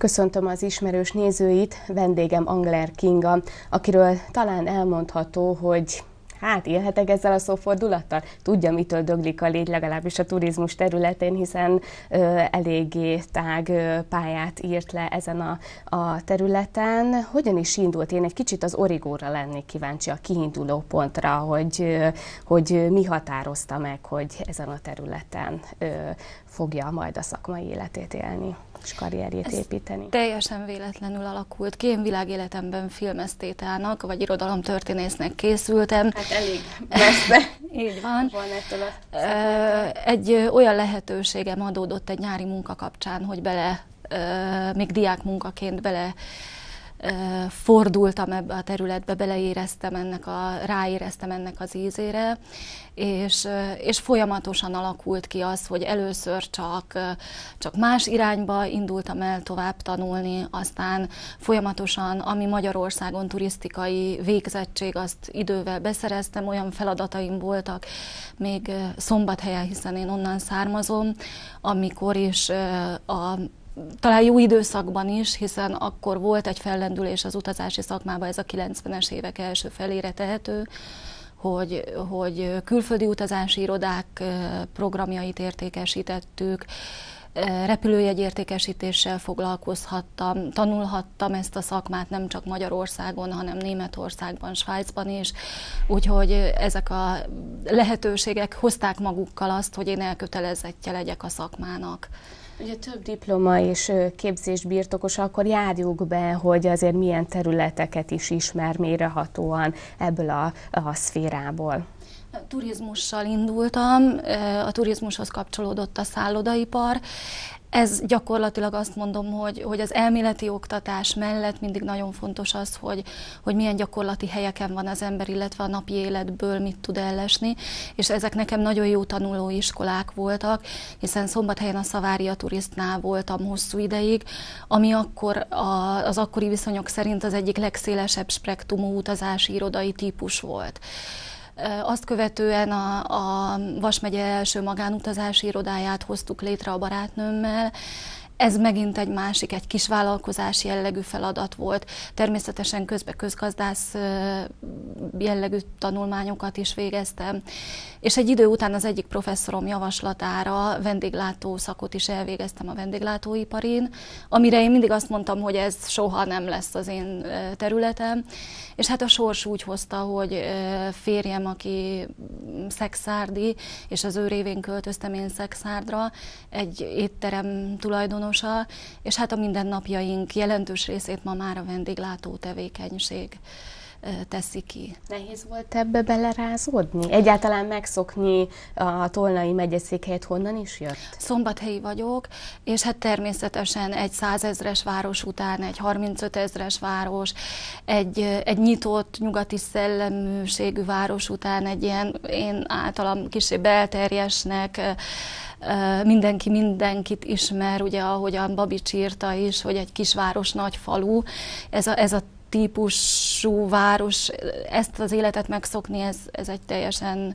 Köszöntöm az ismerős nézőit, vendégem Angler Kinga, akiről talán elmondható, hogy élhetek ezzel a szófordulattal? Tudja, mitől döglik a légy, legalábbis a turizmus területén, hiszen eléggé tág pályát írt le ezen a területen. Hogyan is indult? Én egy kicsit az origóra lennék kíváncsi, a kiinduló pontra, hogy mi határozta meg, hogy ezen a területen fogja majd a szakmai életét élni és karrierjét építeni. Teljesen véletlenül alakult ki. Én világéletemben filmesztétának vagy irodalomtörténésznek készültem. Hát elég messze. Így van. Van ettől egy olyan lehetőségem adódott egy nyári munka kapcsán, hogy még diákmunkaként fordultam ebbe a területbe, ráéreztem ennek az ízére, és folyamatosan alakult ki az, hogy először csak más irányba indultam el tovább tanulni, aztán folyamatosan, ami Magyarországon turisztikai végzettség, azt idővel beszereztem, olyan feladataim voltak még Szombathelyen, hiszen én onnan származom, amikor is talán jó időszakban is, hiszen akkor volt egy fellendülés az utazási szakmában, ez a 90-es évek első felére tehető, hogy külföldi utazási irodák programjait értékesítettük, repülőjegyértékesítéssel foglalkozhattam, tanulhattam ezt a szakmát nem csak Magyarországon, hanem Németországban, Svájcban is, úgyhogy ezek a lehetőségek hozták magukkal azt, hogy én elkötelezettje legyek a szakmának. Ugye több diploma és képzés birtokosa, akkor járjuk be, hogy azért milyen területeket is ismer mélyrehatóan ebből a szférából. Turizmussal indultam, a turizmushoz kapcsolódott a szállodaipar. Ez gyakorlatilag azt mondom, hogy az elméleti oktatás mellett mindig nagyon fontos az, hogy milyen gyakorlati helyeken van az ember, illetve a napi életből mit tud ellesni, és ezek nekem nagyon jó tanulóiskolák voltak, hiszen Szombathelyen a Savaria Turistnál voltam hosszú ideig, ami akkor az akkori viszonyok szerint az egyik legszélesebb spektrumú utazási irodai típus volt. Azt követően a Vas megye első magánutazási irodáját hoztuk létre a barátnőmmel. Ez megint egy kisvállalkozási jellegű feladat volt. Természetesen közben közgazdász jellegű tanulmányokat is végeztem, és egy idő után az egyik professzorom javaslatára vendéglátó szakot is elvégeztem a vendéglátóiparin, amire én mindig azt mondtam, hogy ez soha nem lesz az én területem, és hát a sors úgy hozta, hogy férjem, aki szekszárdi, és az ő révén költöztem én Szekszárdra, egy étterem tulajdonosa, és hát a mindennapjaink jelentős részét ma már a vendéglátó tevékenység teszi ki. Nehéz volt ebbe belerázódni? Egyáltalán megszokni a Tolnai megyeszékhelyet, honnan is jött? Szombathelyi vagyok, és hát természetesen egy 100 000-es város után egy 35 000-es város, egy nyitott, nyugati szelleműségű város után egy ilyen, én általam kicsi belterjesnek, mindenki mindenkit ismer, ugye ahogyan Babics írta is, hogy egy kisváros, nagy falu, ez a típusú város, ezt az életet megszokni, ez egy teljesen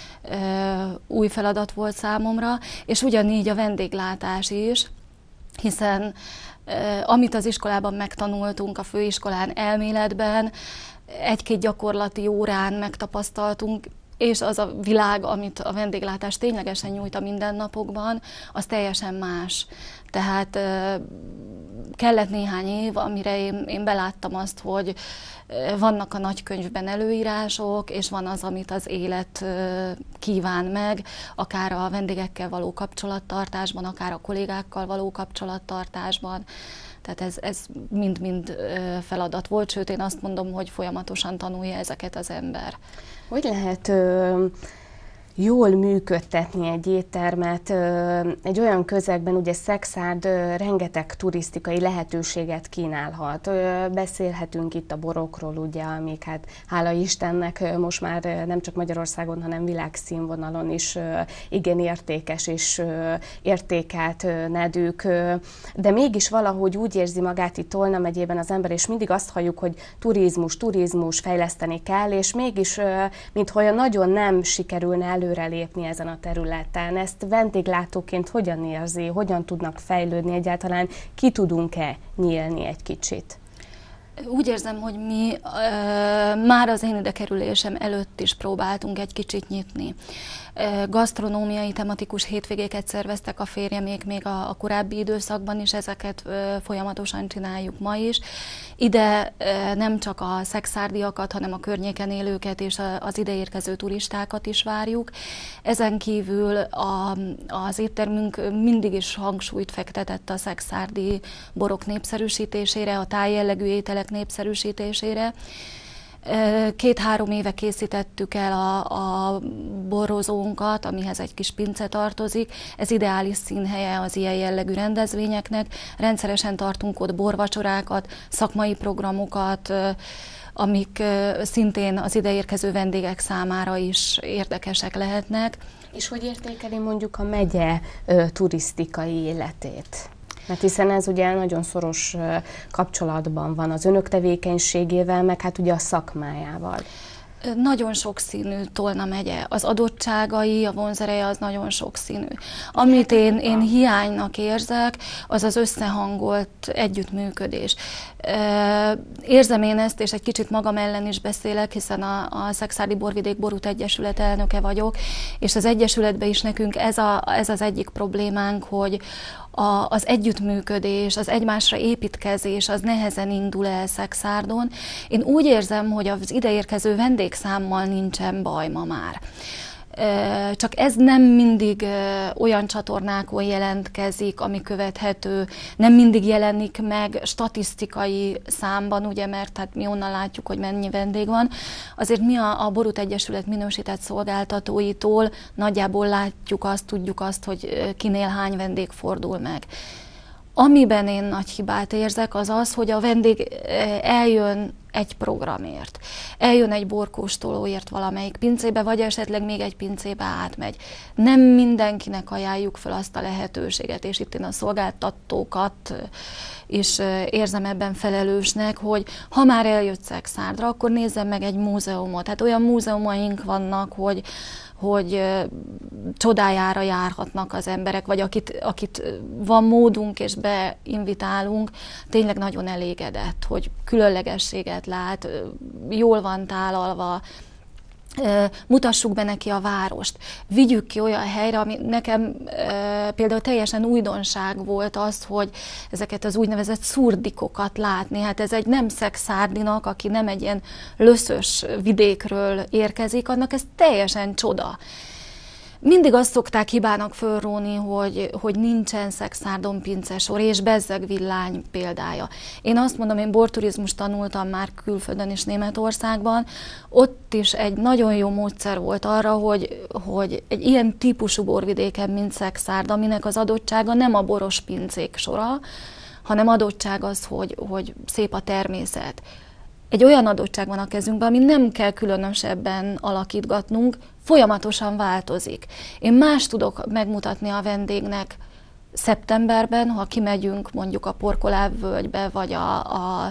új feladat volt számomra, és ugyanígy a vendéglátás is, hiszen amit az iskolában megtanultunk, a főiskolán elméletben, egy-két gyakorlati órán megtapasztaltunk, és az a világ, amit a vendéglátás ténylegesen nyújt a mindennapokban, az teljesen más. Tehát kellett néhány év, amire én beláttam azt, hogy vannak a nagykönyvben előírások, és van az, amit az élet kíván meg, akár a vendégekkel való kapcsolattartásban, akár a kollégákkal való kapcsolattartásban. Tehát ez mind-mind feladat volt, sőt én azt mondom, hogy folyamatosan tanulja ezeket az ember. Hogy lehet jól működtetni egy éttermet egy olyan közegben, ugye Szekszárd rengeteg turisztikai lehetőséget kínálhat. Beszélhetünk itt a borokról, ugye, amik hát hála Istennek most már nem csak Magyarországon, hanem világszínvonalon is igen értékes és értékelt nedűk, de mégis valahogy úgy érzi magát itt Tolna megyében az ember, és mindig azt halljuk, hogy turizmus, fejleszteni kell, és mégis, mintha olyan nagyon nem sikerülne előrelépni ezen a területen? Ezt vendéglátóként hogyan érzi, hogyan tudnak fejlődni egyáltalán? Ki tudunk-e nyílni egy kicsit? Úgy érzem, hogy mi már az én idekerülésem előtt is próbáltunk egy kicsit nyitni. Gasztronómiai tematikus hétvégéket szerveztek a férjemék még a korábbi időszakban is, ezeket folyamatosan csináljuk ma is. Ide nem csak a szekszárdiakat, hanem a környéken élőket és az ideérkező turistákat is várjuk. Ezen kívül az éttermünk mindig is hangsúlyt fektetett a szekszárdi borok népszerűsítésére, a tájjellegű ételek népszerűsítésére. 2-3 éve készítettük el a borrozónkat, amihez egy kis pince tartozik. Ez ideális színhelye az ilyen jellegű rendezvényeknek. Rendszeresen tartunk ott borvacsorákat, szakmai programokat, amik szintén az ideérkező vendégek számára is érdekesek lehetnek. És hogy értékeli mondjuk a megye turisztikai életét? Mert hiszen ez ugye nagyon szoros kapcsolatban van az önök tevékenységével, meg hát ugye a szakmájával. Nagyon sokszínű Tolna megye. Az adottságai, a vonzereje az nagyon sokszínű. Amit én hiánynak érzek, az az összehangolt együttműködés. Érzem én ezt, és egy kicsit magam ellen is beszélek, hiszen a Szekszárdi Borvidék Borút Egyesület elnöke vagyok, és az Egyesületben is nekünk ez az egyik problémánk, hogy az együttműködés, az egymásra építkezés, az nehezen indul el Szekszárdon. Én úgy érzem, hogy az ideérkező vendégszámmal nincsen baj ma már. Csak ez nem mindig olyan csatornákon jelentkezik, ami követhető, nem mindig jelenik meg statisztikai számban, ugye, mert hát mi onnan látjuk, hogy mennyi vendég van. Azért mi a Borút Egyesület minősített szolgáltatóitól nagyjából látjuk azt, tudjuk azt, hogy kinél hány vendég fordul meg. Amiben én nagy hibát érzek, az az, hogy a vendég eljön egy programért, eljön egy borkóstolóért valamelyik pincébe, vagy esetleg még egy pincébe átmegy. Nem mindenkinek ajánljuk fel azt a lehetőséget, és itt én a szolgáltatókat is érzem ebben felelősnek, hogy ha már eljött Szekszárdra, akkor nézzem meg egy múzeumot. Hát olyan múzeumaink vannak, hogy csodájára járhatnak az emberek, vagy akit van módunk és beinvitálunk, tényleg nagyon elégedett, hogy különlegességet lát, jól van tálalva, mutassuk be neki a várost, vigyük ki olyan helyre, ami nekem például teljesen újdonság volt az, hogy ezeket az úgynevezett szurdikokat látni. Hát ez egy nem szekszárdinak, aki nem egy ilyen löszös vidékről érkezik, annak ez teljesen csoda. Mindig azt szokták hibának fölróni, hogy nincsen Szekszárdon pincesor, és bezzegvillány példája. Én azt mondom, én borturizmust tanultam már külföldön és Németországban, ott is egy nagyon jó módszer volt arra, hogy egy ilyen típusú borvidéken, mint Szekszárd, aminek az adottsága nem a boros pincék sora, hanem adottság az, hogy szép a természet. Egy olyan adottság van a kezünkben, ami nem kell különösebben alakítgatnunk, folyamatosan változik. Én más tudok megmutatni a vendégnek szeptemberben, ha kimegyünk mondjuk a Porkoláb völgybe, vagy a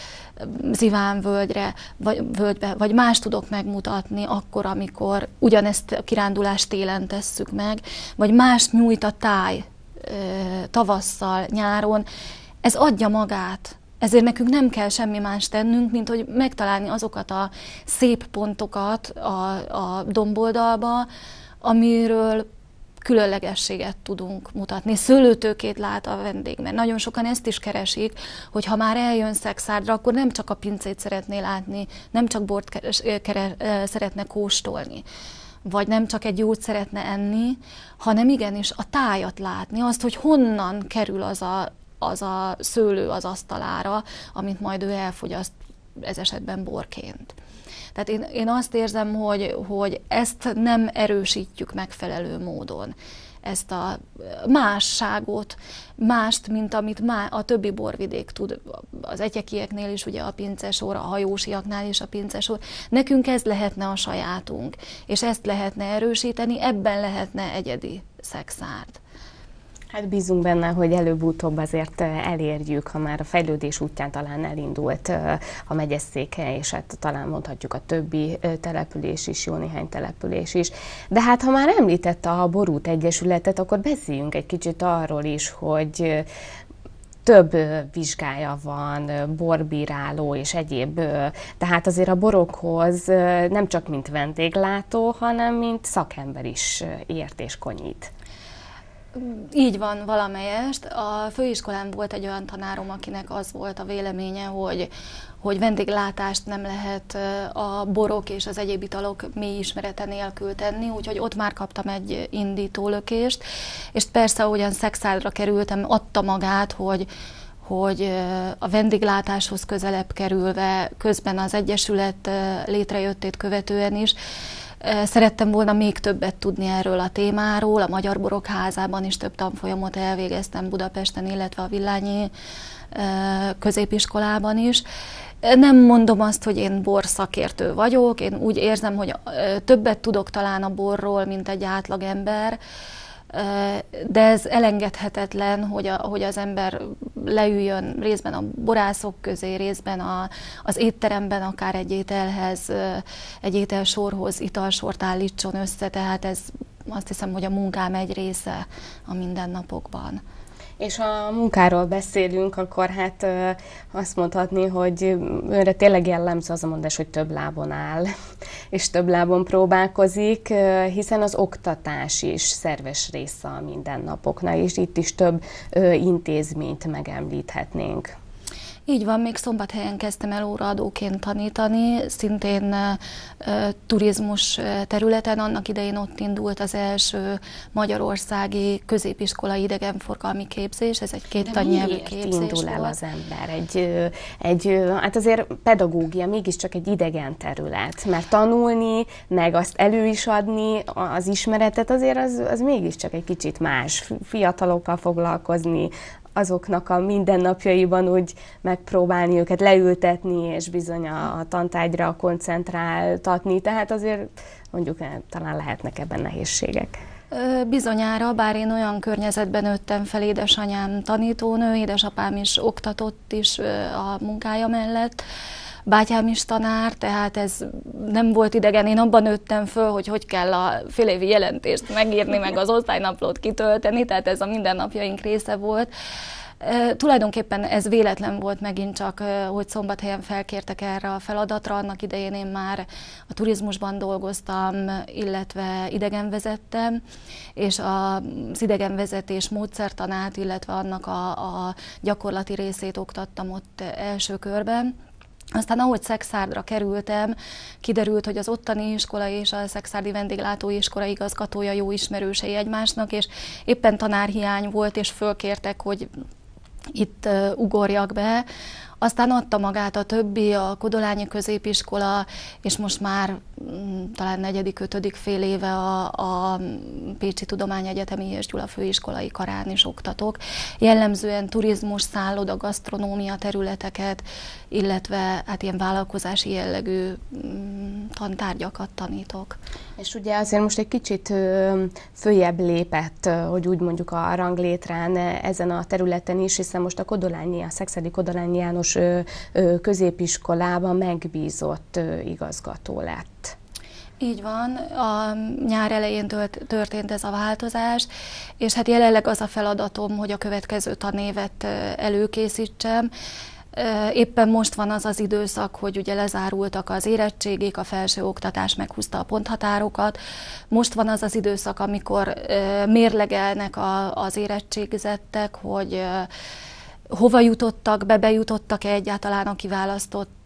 Ziván völgybe, vagy más tudok megmutatni akkor, amikor ugyanezt a kirándulást télen tesszük meg, vagy más nyújt a táj tavasszal, nyáron. Ez adja magát. Ezért nekünk nem kell semmi más tennünk, mint hogy megtalálni azokat a szép pontokat a domboldalba, amiről különlegességet tudunk mutatni. Szőlőtőkét lát a vendég, mert nagyon sokan ezt is keresik, hogy ha már eljön Szekszárdra, akkor nem csak a pincét szeretné látni, nem csak bort szeretne kóstolni, vagy nem csak egy jót szeretne enni, hanem igenis a tájat látni, azt, hogy honnan kerül az a szőlő az asztalára, amit majd ő elfogyaszt, ez esetben borként. Tehát én azt érzem, hogy ezt nem erősítjük megfelelő módon. Ezt a másságot, mást, mint amit a többi borvidék tud. Az etyekieknél is ugye a pincesor, a hajósiaknál is a pincesor. Nekünk ez lehetne a sajátunk, és ezt lehetne erősíteni, ebben lehetne egyedi Szekszárd. Hát bízunk benne, hogy előbb-utóbb azért elérjük, ha már a fejlődés útján talán elindult a megyeszékhely, és hát talán mondhatjuk a többi település is, jó néhány település is. De hát ha már említette a Borút Egyesületet, akkor beszéljünk egy kicsit arról is, hogy több vizsgája van, borbíráló és egyéb, tehát azért a borokhoz nem csak mint vendéglátó, hanem mint szakember is ért és konyít. Így van, valamelyest. A főiskolán volt egy olyan tanárom, akinek az volt a véleménye, hogy vendéglátást nem lehet a borok és az egyéb italok mély ismerete nélkül tenni, úgyhogy ott már kaptam egy indítólökést, és persze, ahogyan Szexárdra kerültem, adta magát, hogy a vendéglátáshoz közelebb kerülve, közben az Egyesület létrejöttét követően is, szerettem volna még többet tudni erről a témáról. A Magyar Borok Házában is több tanfolyamot elvégeztem Budapesten, illetve a Villányi középiskolában is. Nem mondom azt, hogy én borszakértő vagyok, én úgy érzem, hogy többet tudok talán a borról, mint egy átlagember, de ez elengedhetetlen, hogy az ember leüljön részben a borászok közé, részben az étteremben, akár egy ételhez, egy ételsorhoz italsort állítson össze, tehát ez azt hiszem, hogy a munkám egy része a mindennapokban. És ha a munkáról beszélünk, akkor hát azt mondhatni, hogy önre tényleg jellemző az a mondás, hogy több lábon áll, és több lábon próbálkozik, hiszen az oktatás is szerves része a mindennapoknak, és itt is több intézményt megemlíthetnénk. Így van, még Szombathelyen kezdtem el óraadóként tanítani, szintén turizmus területen. Annak idején ott indult az első magyarországi középiskolai idegenforgalmi képzés, ez egy kéttannyelvű képzés indul el volt. az ember? Hát azért pedagógia mégiscsak egy idegen terület, mert tanulni, meg azt elő is adni, az ismeretet azért az mégiscsak egy kicsit más. Fiatalokkal foglalkozni, azoknak a mindennapjaiban úgy megpróbálni őket leültetni, és bizony a tantárgyra koncentráltatni, tehát azért mondjuk talán lehetnek ebben nehézségek. Bizonyára, bár én olyan környezetben nőttem fel, édesanyám tanítónő, édesapám is oktatott is a munkája mellett, bátyám is tanár, tehát ez nem volt idegen. Én abban nőttem föl, hogy kell a félévi jelentést megírni, meg az osztálynaplót kitölteni, tehát ez a mindennapjaink része volt. Tulajdonképpen ez véletlen volt megint csak, hogy Szombathelyen felkértek erre a feladatra. Annak idején én már a turizmusban dolgoztam, illetve idegenvezettem, és az idegenvezetés módszertanát, illetve annak a gyakorlati részét oktattam ott első körben. Aztán ahogy Szexárdra kerültem, kiderült, hogy az ottani iskola és a szexárdi vendéglátói iskola igazgatója jó ismerősei egymásnak, és éppen tanárhiány volt, és fölkértek, hogy itt ugorjak be. Aztán adta magát a többi, a Kodolányi középiskola, és most már talán 4.-5. fél éve a Pécsi Tudományegyetemi és Gyula Főiskolai Karán is oktatok. Jellemzően turizmus, szálloda, gasztronómia területeket, illetve hát ilyen vállalkozási jellegű tantárgyakat tanítok. És ugye azért most egy kicsit följebb lépett, hogy úgy mondjuk a ranglétrán ezen a területen is, hiszen most a Szexárdi Kodolányi János középiskolában megbízott igazgató lett. Így van, a nyár elején történt ez a változás, és hát jelenleg az a feladatom, hogy a következő tanévet előkészítsem. Éppen most van az az időszak, hogy ugye lezárultak az érettségik, a felsőoktatás meghúzta a ponthatárokat. Most van az az időszak, amikor mérlegelnek az érettségzettek, hogy hova jutottak be, bejutottak-e egyáltalán a kiválasztott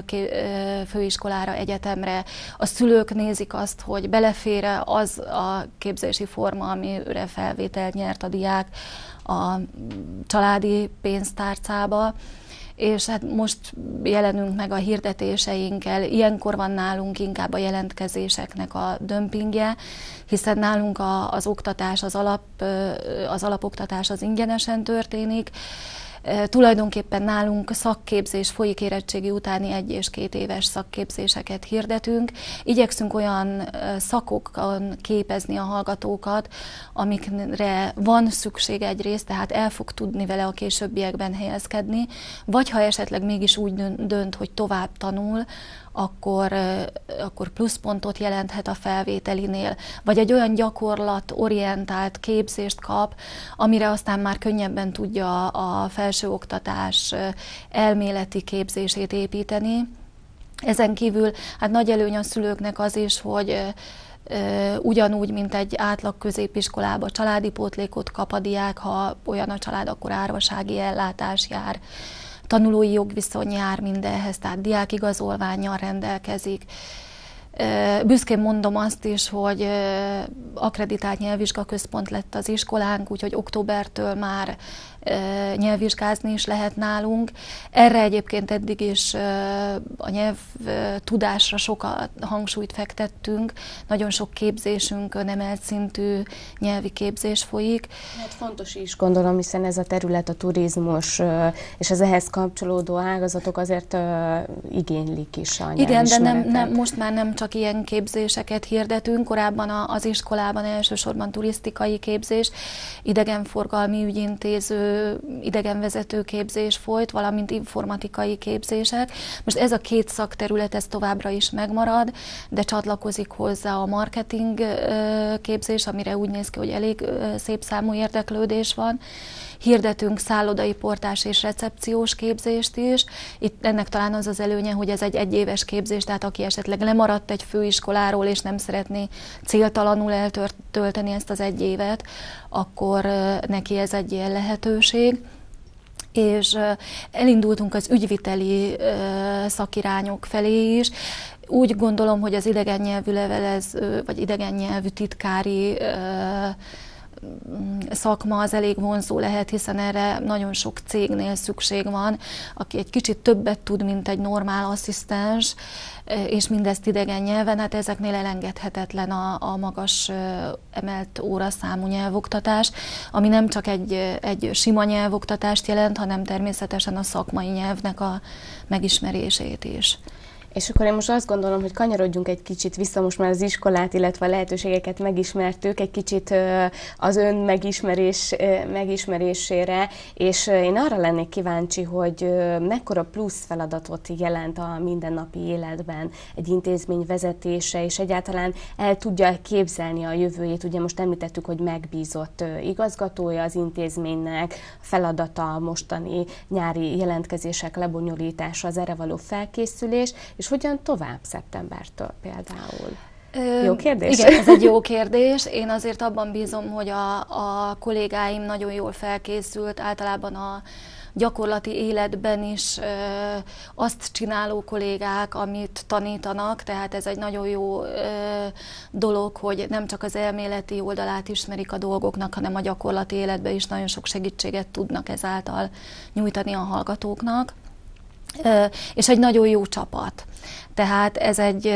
főiskolára, egyetemre. A szülők nézik azt, hogy belefér-e az a képzési forma, amire felvételt nyert a diák a családi pénztárcába. És hát most jelenünk meg a hirdetéseinkkel, ilyenkor van nálunk inkább a jelentkezéseknek a dömpingje, hiszen nálunk az oktatás, az alapoktatás az ingyenesen történik, Tulajdonképpen nálunk szakképzés folyik, érettségi utáni 1 és 2 éves szakképzéseket hirdetünk. Igyekszünk olyan szakokon képezni a hallgatókat, amikre van szükség egyrészt, tehát el fog tudni vele a későbbiekben helyezkedni, vagy ha esetleg mégis úgy dönt, hogy tovább tanul, akkor pluszpontot jelenthet a felvételinél, vagy egy olyan gyakorlatorientált képzést kap, amire aztán már könnyebben tudja a felsőoktatás elméleti képzését építeni. Ezen kívül hát nagy előny a szülőknek az is, hogy ugyanúgy, mint egy átlag középiskolába családi pótlékot kap a diák, ha olyan a család, akkor árvasági ellátás jár, tanulói jogviszony jár mindenhez, tehát diákigazolvánnyal rendelkezik. Büszkén mondom azt is, hogy akkreditált nyelvvizsgaközpont lett az iskolánk, úgyhogy októbertől már nyelvvizsgázni is lehet nálunk. Erre egyébként eddig is a nyelvtudásra sokat hangsúlyt fektettünk, nagyon sok képzésünkön emelt szintű nyelvi képzés folyik. Hát fontos is, gondolom, hiszen ez a terület, a turizmus és az ehhez kapcsolódó ágazatok azért igénylik is a nyelvismeretet. Igen, de most már nem csak ilyen képzéseket hirdetünk, korábban az iskolában elsősorban turisztikai képzés, idegenforgalmi ügyintéző, idegenvezető képzés folyt, valamint informatikai képzések. Most ez a 2 szakterület, ez továbbra is megmarad, de csatlakozik hozzá a marketing képzés, amire úgy néz ki, hogy elég szép számú érdeklődés van. Hirdetünk szállodai portás és recepciós képzést is. Itt ennek talán az az előnye, hogy ez egy 1 éves képzés, tehát aki esetleg lemaradt egy főiskoláról, és nem szeretné céltalanul eltölteni ezt az 1 évet, akkor neki ez egy ilyen lehetőség. És elindultunk az ügyviteli szakirányok felé is. Úgy gondolom, hogy az idegen nyelvű levelező, vagy idegen nyelvű titkári szakma az elég vonzó lehet, hiszen erre nagyon sok cégnél szükség van, aki egy kicsit többet tud, mint egy normál asszisztens, és mindezt idegen nyelven, hát ezeknél elengedhetetlen a magas emelt óraszámú nyelvoktatás, ami nem csak egy sima nyelvoktatást jelent, hanem természetesen a szakmai nyelvnek a megismerését is. És akkor én most azt gondolom, hogy kanyarodjunk egy kicsit vissza, most már az iskolát, illetve a lehetőségeket megismertük, egy kicsit az ön megismerésére, és én arra lennék kíváncsi, hogy mekkora plusz feladatot jelent a mindennapi életben egy intézmény vezetése, és egyáltalán el tudja képzelni a jövőjét. Ugye most említettük, hogy megbízott igazgatója az intézménynek, feladata a mostani nyári jelentkezések lebonyolítása, az erre való felkészülés, és hogyan tovább szeptembertől például? Jó kérdés? Igen, ez egy jó kérdés. Én azért abban bízom, hogy a kollégáim nagyon jól felkészült, általában a gyakorlati életben is azt csináló kollégák, amit tanítanak, tehát ez egy nagyon jó dolog, hogy nem csak az elméleti oldalát ismerik a dolgoknak, hanem a gyakorlati életben is nagyon sok segítséget tudnak ezáltal nyújtani a hallgatóknak. És egy nagyon jó csapat. Tehát ez egy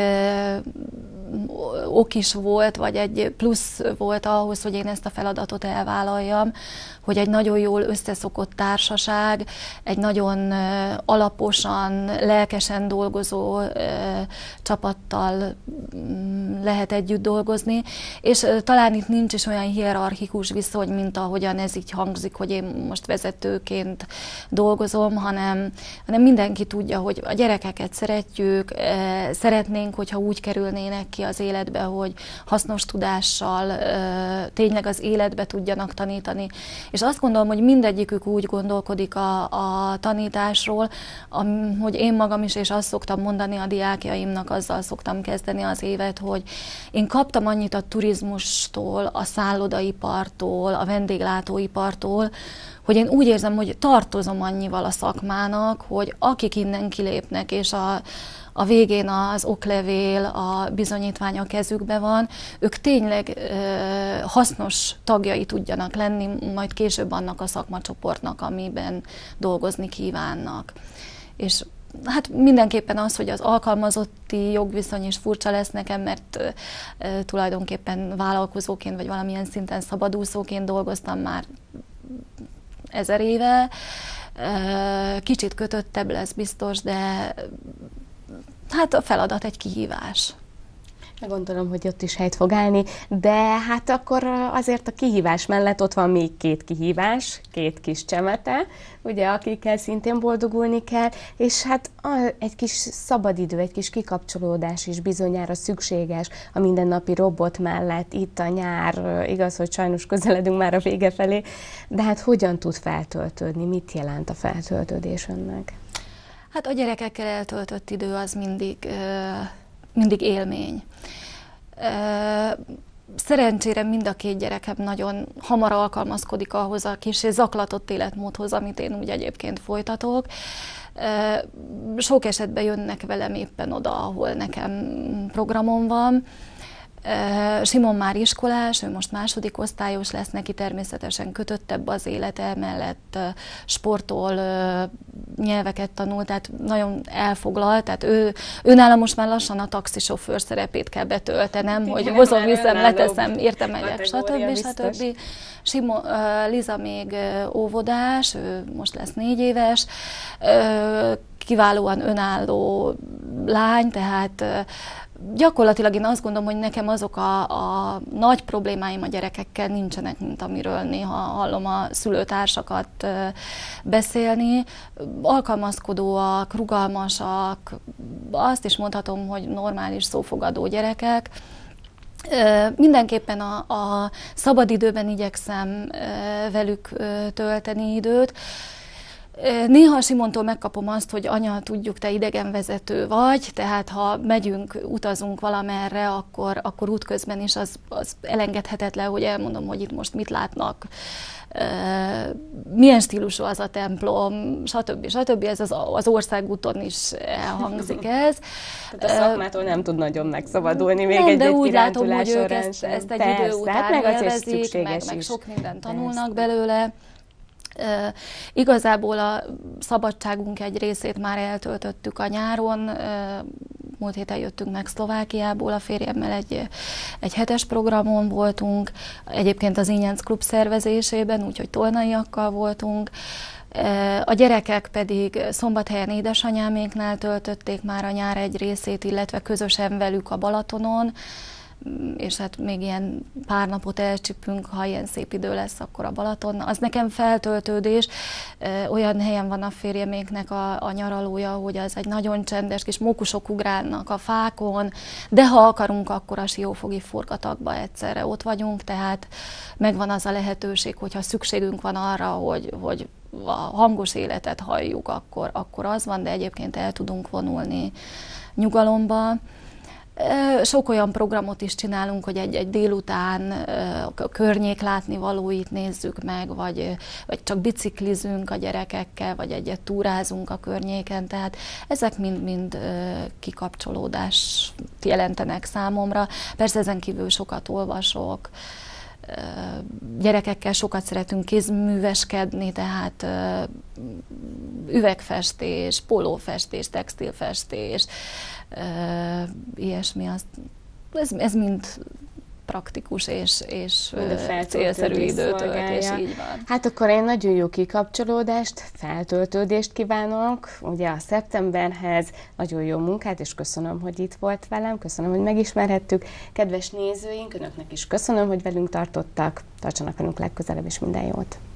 ok is volt, vagy egy plusz volt ahhoz, hogy én ezt a feladatot elvállaljam, hogy egy nagyon jól összeszokott társaság, egy nagyon alaposan, lelkesen dolgozó csapattal lehet együtt dolgozni, és talán itt nincs is olyan hierarchikus viszony, mint ahogyan ez így hangzik, hogy én most vezetőként dolgozom, hanem mindenki tudja, hogy a gyerekeket szeretjük, szeretnénk, hogyha úgy kerülnének ki az életbe, hogy hasznos tudással tényleg az életbe tudjanak tanítani. És azt gondolom, hogy mindegyikük úgy gondolkodik a tanításról, hogy én magam is, és azt szoktam mondani a diákjaimnak, azzal szoktam kezdeni az évet, hogy én kaptam annyit a turizmustól, a szállodaipartól, a vendéglátóipartól, hogy én úgy érzem, hogy tartozom annyival a szakmának, hogy akik innen kilépnek, és a végén az oklevél, a bizonyítvány a kezükbe van, ők tényleg hasznos tagjai tudjanak lenni, majd később annak a szakmacsoportnak, amiben dolgozni kívánnak. És hát mindenképpen az, hogy az alkalmazotti jogviszony is furcsa lesz nekem, mert tulajdonképpen vállalkozóként, vagy valamilyen szinten szabadúszóként dolgoztam már 1000 éve, Kicsit kötöttebb lesz biztos, de hát a feladat egy kihívás. Gondolom, hogy ott is helyt fog állni, de hát akkor azért a kihívás mellett ott van még két kihívás, két kis csemete, ugye, akikkel szintén boldogulni kell, és hát egy kis szabadidő, egy kis kikapcsolódás is bizonyára szükséges a mindennapi robot mellett, itt a nyár, igaz, hogy sajnos közeledünk már a vége felé, de hát hogyan tud feltöltődni, mit jelent a feltöltődés önnek? Hát a gyerekekkel eltöltött idő az mindig élmény. Szerencsére mind a két gyerekem nagyon hamar alkalmazkodik ahhoz a kis zaklatott életmódhoz, amit én úgy egyébként folytatok. Sok esetben jönnek velem éppen oda, ahol nekem programom van. Simon már iskolás, ő most második osztályos lesz, neki természetesen kötöttebb az élete, mellett sportol, nyelveket tanul, tehát nagyon elfoglalt, tehát ő nála most már lassan a taxisofőr szerepét kell betöltenem, hogy hozom, viszem, leteszem, értem, megyek, stb. Liza még óvodás, ő most lesz 4 éves, kiválóan önálló lány, tehát gyakorlatilag én azt gondolom, hogy nekem azok a nagy problémáim a gyerekekkel nincsenek, mint amiről néha hallom a szülőtársakat beszélni. Alkalmazkodóak, rugalmasak, azt is mondhatom, hogy normális szófogadó gyerekek. Mindenképpen a szabadidőben igyekszem velük tölteni időt. Néha Simontól megkapom azt, hogy anya, tudjuk, te idegenvezető vagy, tehát ha megyünk, utazunk valamerre, akkor útközben is az elengedhetetlen, hogy elmondom, hogy itt most mit látnak, milyen stílusú az a templom, stb. Ez az országúton is elhangzik ez. Tehát a szakmától nem tud nagyon megszabadulni még egy de úgy látom, hogy ők ezt egy idő után meg élvezik, meg sok mindent tanulnak belőle. Igazából a szabadságunk egy részét már eltöltöttük a nyáron. Múlt héten jöttünk meg Szlovákiából, a férjemmel egy hetes programon voltunk, egyébként az Ínyenc klub szervezésében, úgyhogy tolnaiakkal voltunk. A gyerekek pedig Szombathelyen édesanyáméknál töltötték már a nyár egy részét, illetve közösen velük a Balatonon, és hát még ilyen pár napot elcsípünk, ha ilyen szép idő lesz, akkor a Balaton. Az nekem feltöltődés, olyan helyen van a férjeméknek a nyaralója, hogy az egy nagyon csendes, kis mókusok ugrálnak a fákon, de ha akarunk, akkor a Siófogi Forgatakban egyszerre ott vagyunk, tehát megvan az a lehetőség, hogyha szükségünk van arra, hogy a hangos életet halljuk, akkor az van, de egyébként el tudunk vonulni nyugalomba. Sok olyan programot is csinálunk, hogy egy délután a környék látnivalóit nézzük meg, vagy csak biciklizünk a gyerekekkel, vagy egyet túrázunk a környéken, tehát ezek mind kikapcsolódást jelentenek számomra. Persze ezen kívül sokat olvasok, gyerekekkel sokat szeretünk kézműveskedni, tehát üvegfestés, pólófestés, textilfestés, ilyesmi. Ez mind praktikus és célszerű időtöltés, így van. Hát akkor én nagyon jó kikapcsolódást, feltöltődést kívánok, ugye a szeptemberhez, nagyon jó munkát, és köszönöm, hogy itt volt velem, köszönöm, hogy megismerhettük. Kedves nézőink, önöknek is köszönöm, hogy velünk tartottak, tartsanak velünk legközelebb, és minden jót!